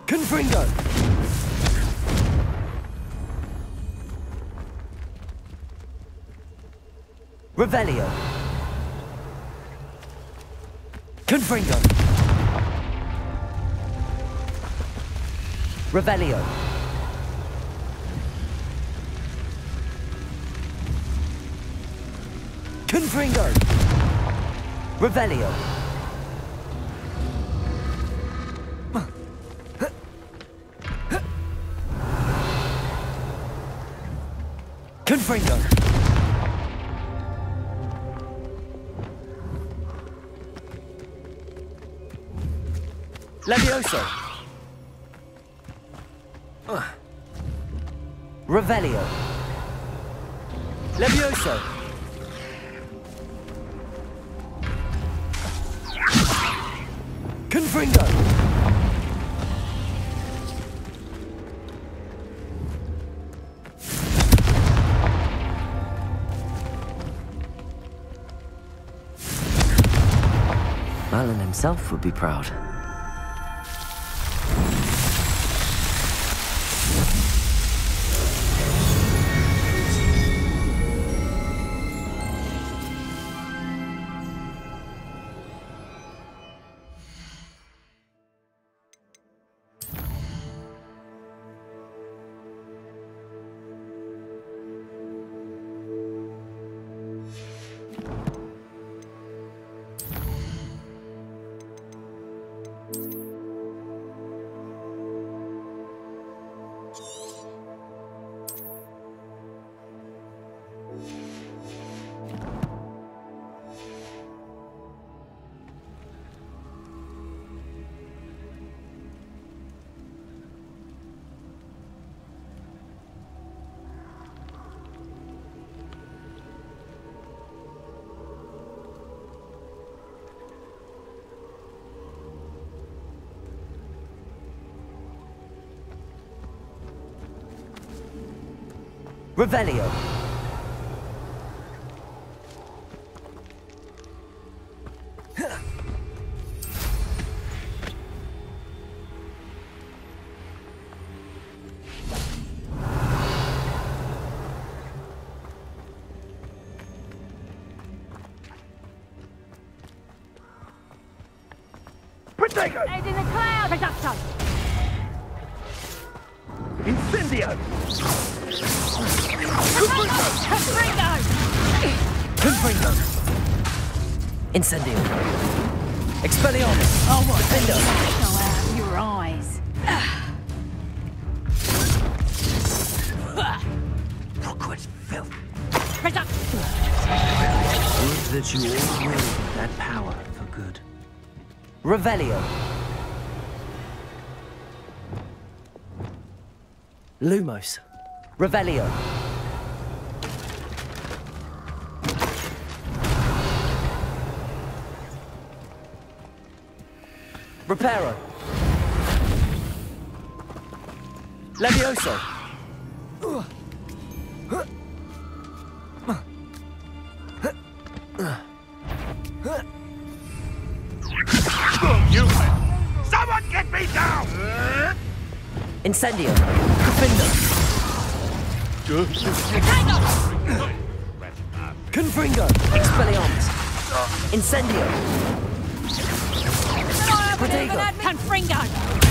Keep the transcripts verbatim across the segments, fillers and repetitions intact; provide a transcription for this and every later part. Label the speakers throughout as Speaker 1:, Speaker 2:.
Speaker 1: Confringo! Revelio! Confringo! Revelio! Confringo! Revelio! Confringo! Levioso! Uh. Revelio! Levioso! Confringo!
Speaker 2: Merlin himself would be proud.
Speaker 1: Revelio!
Speaker 3: Protego!
Speaker 4: Head in the cloud! Reducto!
Speaker 3: Incendio!
Speaker 4: Confringo!
Speaker 1: Confringo! Incendio! Expelliarmus!
Speaker 4: Oh, what?
Speaker 1: Defendo!
Speaker 4: Go out of your eyes.
Speaker 3: Hogwarts filth.
Speaker 4: Reducto!
Speaker 3: Would that you all wield that power for good.
Speaker 1: Revelio! Lumos! Revelio! Reparo! Levioso!
Speaker 3: You! Someone get me down!
Speaker 1: Incendio! Defendo! Confringo! Expelliarmus! Incendio! Protego!
Speaker 4: Confringo!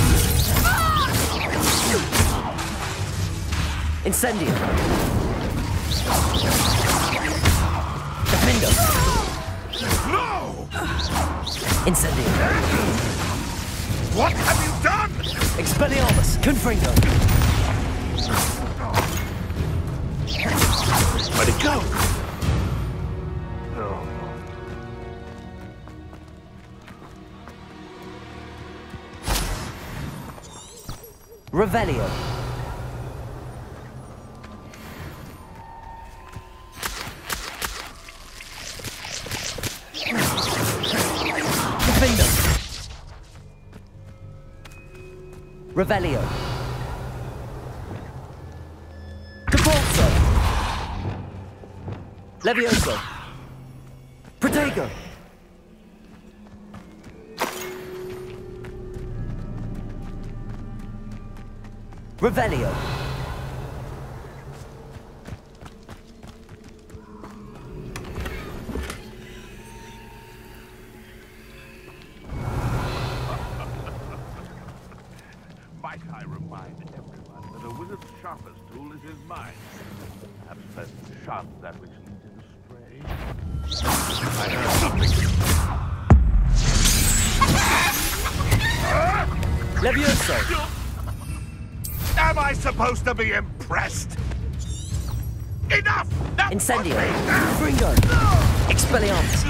Speaker 1: Incendio! Defendo!
Speaker 3: No!
Speaker 1: Incendio!
Speaker 3: What have you done?
Speaker 1: Expelliarmus! Confringo!
Speaker 3: Where'd it go?
Speaker 1: Revelio! Defendo! Revelio! Capolso! Levioso! Protego! Revelio.
Speaker 5: Might I remind everyone that a wizard's sharpest tool is his mind. Perhaps best shun that which leads him astray. I heard something.
Speaker 1: Levioso.
Speaker 5: Am I supposed to be impressed? Enough! Now
Speaker 1: Incendio. Fringo. Expelliarmus.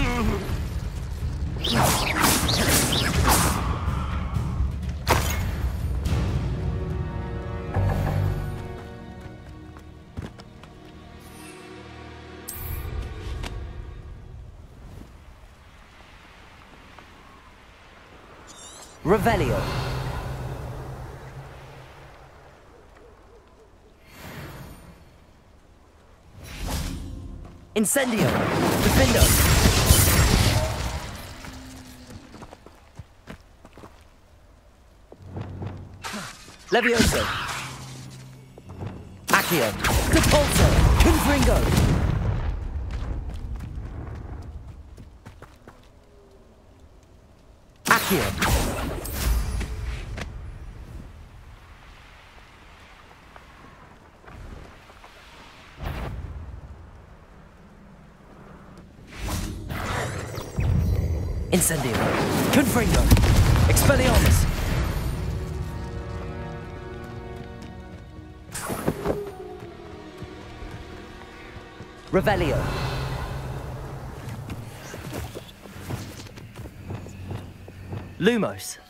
Speaker 1: Revelio. Incendio. Defendo. Levioso. Accio. Depulso. Confringo. Accio. Incendio. Confringo. Expelliarmus. Revelio. Lumos.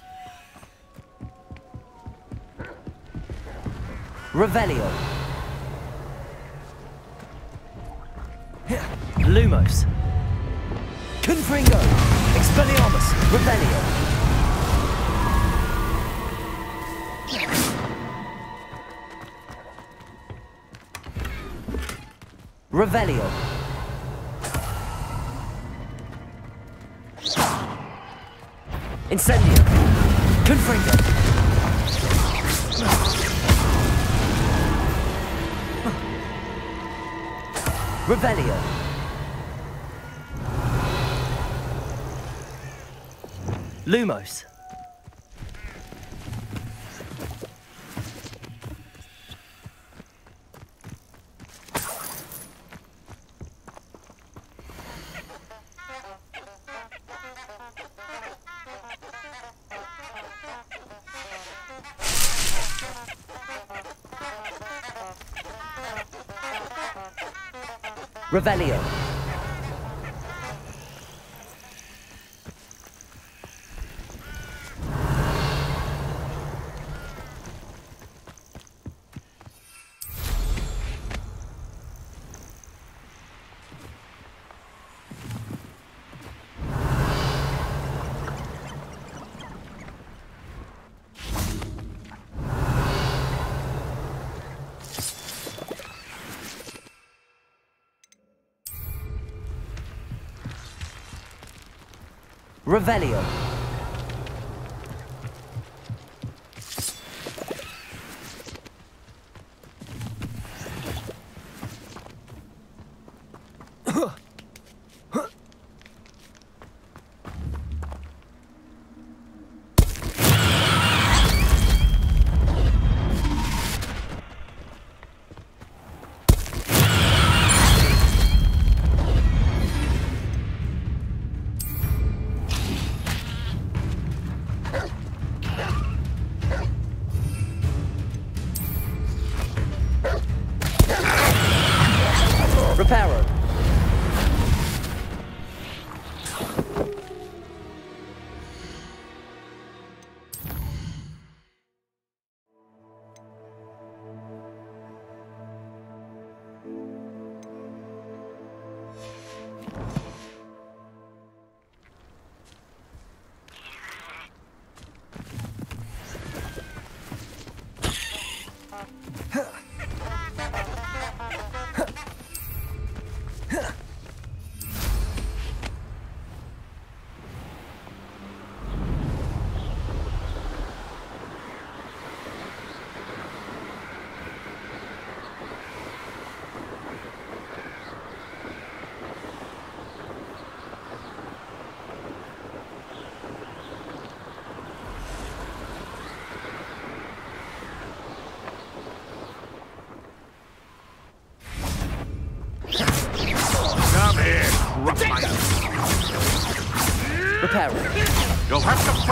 Speaker 1: Revelio. Lumos. Confringo. Expelliarmus. Revelio. Revelio. Incendio. Confringo. Revelio. Lumos. Revelio. Revelio. Reparo.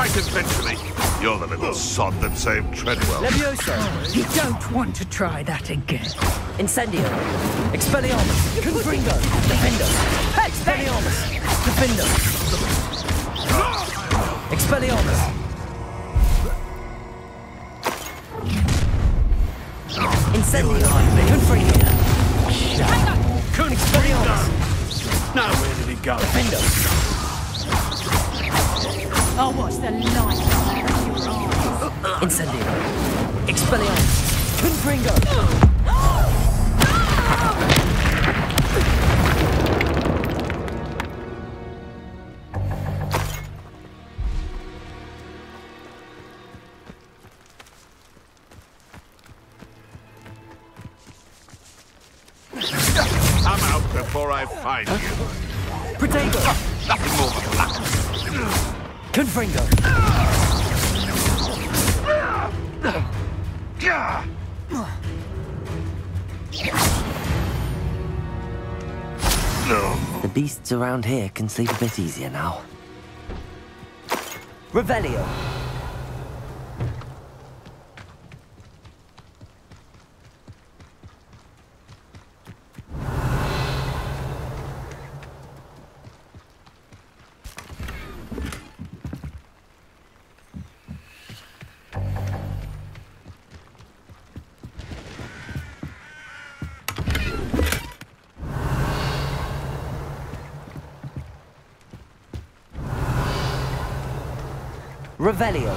Speaker 5: right eventually. You're the little sod that saved Treadwell.
Speaker 1: Levioso.
Speaker 6: You don't want to try that again.
Speaker 1: Incendio. Expelliarmus. Confringo. Defendo. Expelliarmus. Defendo. Expelliarmus. Incendio. Confringo. Expelliarmus.
Speaker 3: Now where did he go?
Speaker 1: Defendo.
Speaker 4: I'll watch the light come out of your eyes.
Speaker 1: Incendio. Expelliarmus. Confringo.
Speaker 5: Come out before I find you.
Speaker 1: Protego.
Speaker 5: Nothing more but luck.
Speaker 1: Confringo.
Speaker 2: The beasts around here can sleep a bit easier now.
Speaker 1: Revelio. Revelio.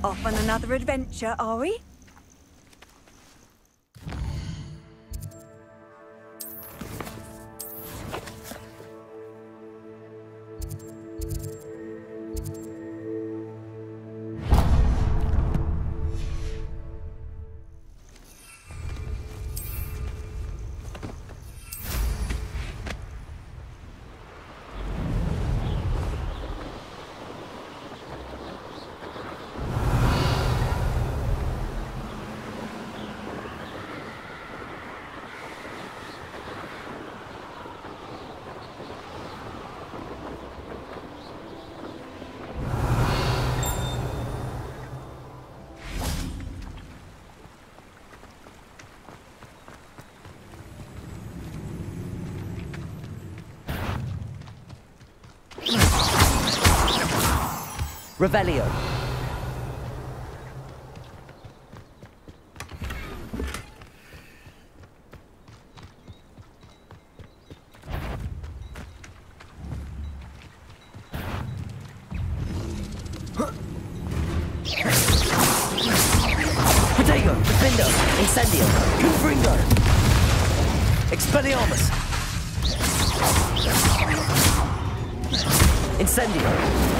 Speaker 4: Off on another adventure, are we?
Speaker 2: Revelio. Protego, Defendo, Incendio, Confringo, Expelliarmus, Incendio.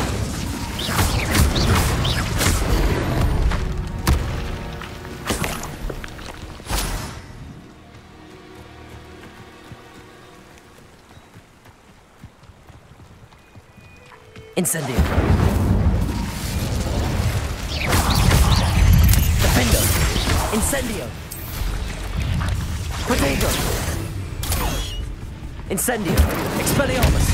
Speaker 2: Incendio. Defendo. Incendio. Protego. Incendio. Expelliarmus.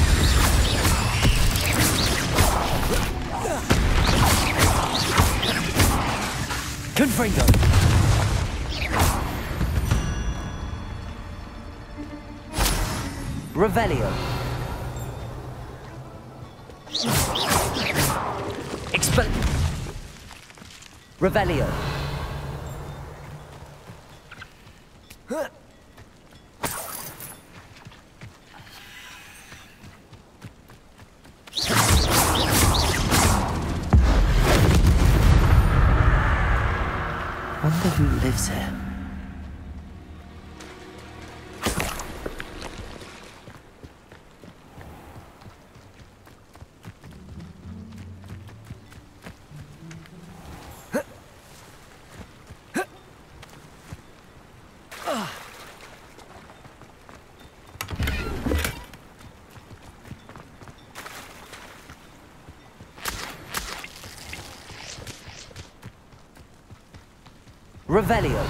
Speaker 2: Confringo. Revelio. Expel... Revelio. Wonder who lives here. Revelio.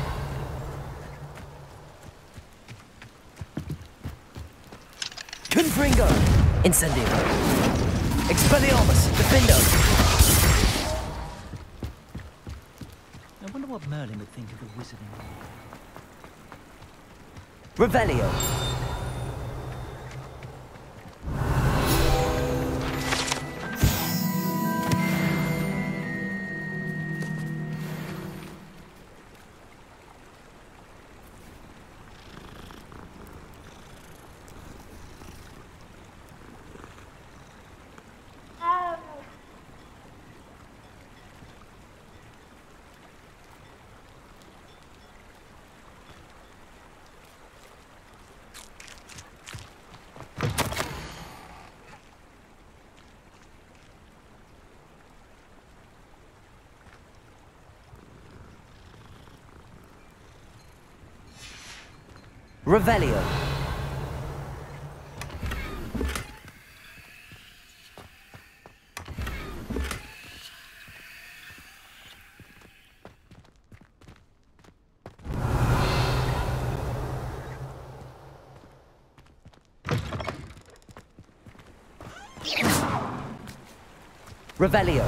Speaker 2: Confringo. Incendio. Expelliarmus. Defendo.
Speaker 3: I wonder what Merlin would think of the wizarding.
Speaker 2: Revelio. Revelio. Revelio.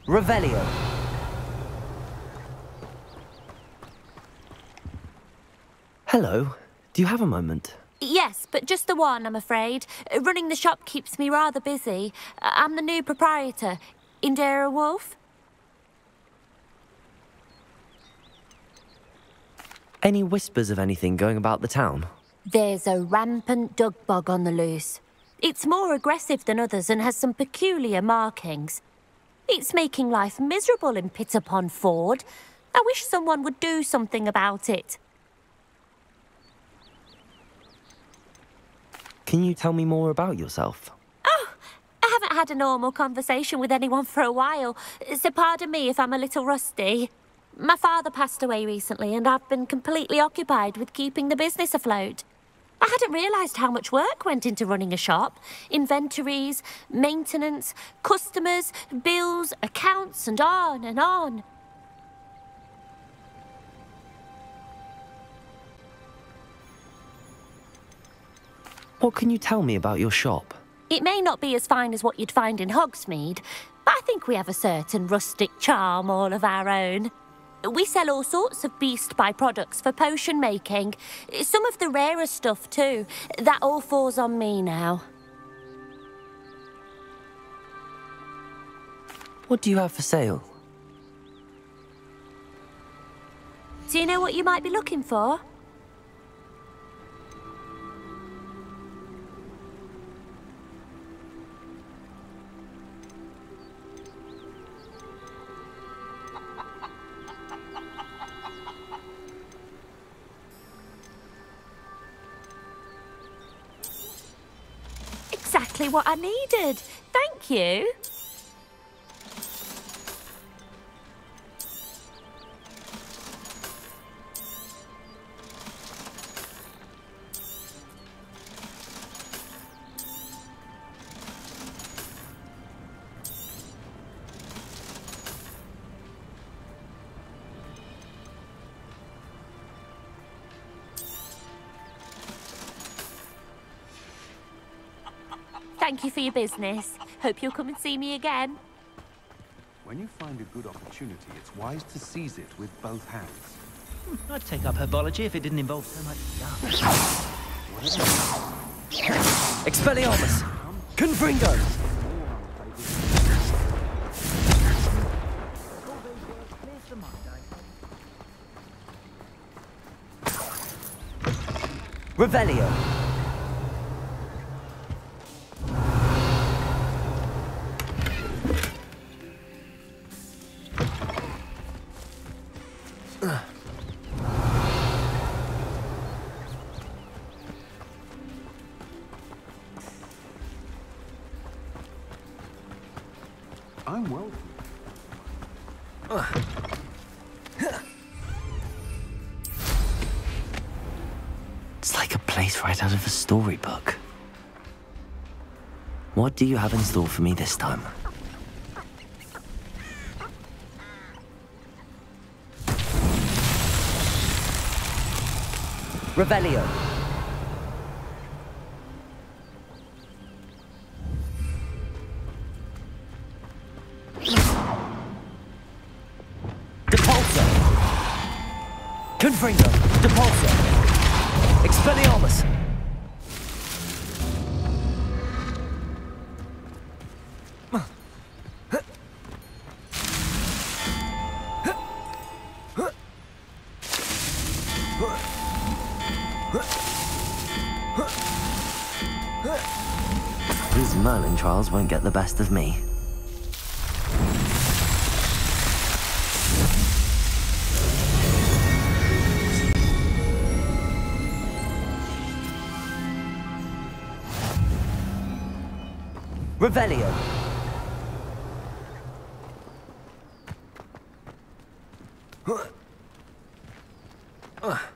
Speaker 2: Revelio. Hello. Do you have a moment?
Speaker 7: Yes, but just the one, I'm afraid. Running the shop keeps me rather busy. I'm the new proprietor, Indira Wolf.
Speaker 2: Any whispers of anything going about the town?
Speaker 7: There's a rampant dug bug on the loose. It's more aggressive than others and has some peculiar markings. It's making life miserable in Pitterpond Ford. I wish someone would do something about it.
Speaker 2: Can you tell me more about yourself?
Speaker 7: Oh, I haven't had a normal conversation with anyone for a while, so pardon me if I'm a little rusty. My father passed away recently and I've been completely occupied with keeping the business afloat. I hadn't realised how much work went into running a shop. Inventories, maintenance, customers, bills, accounts, and on and on.
Speaker 2: What can you tell me about your shop?
Speaker 7: It may not be as fine as what you'd find in Hogsmeade, but I think we have a certain rustic charm all of our own. We sell all sorts of beast by-products for potion making. Some of the rarer stuff too. That all falls on me now.
Speaker 2: What do you have for sale?
Speaker 7: Do you know what you might be looking for? Exactly what I needed. Thank you. Thank you for your business. Hope you'll come and see me again.
Speaker 8: When you find a good opportunity, it's wise to seize it with both hands.
Speaker 3: Hmm, I'd take up herbology if it didn't involve so much stuff.
Speaker 1: Expelliarmus! Confringo! Revelio!
Speaker 8: I'm well.
Speaker 2: It's like a place right out of a storybook. What do you have in store for me this time?
Speaker 1: Revelio! Depulso! Confringo! Depulso! Expelliarmus!
Speaker 2: These Merlin trials won't get the best of me.
Speaker 1: Revelio! Ugh.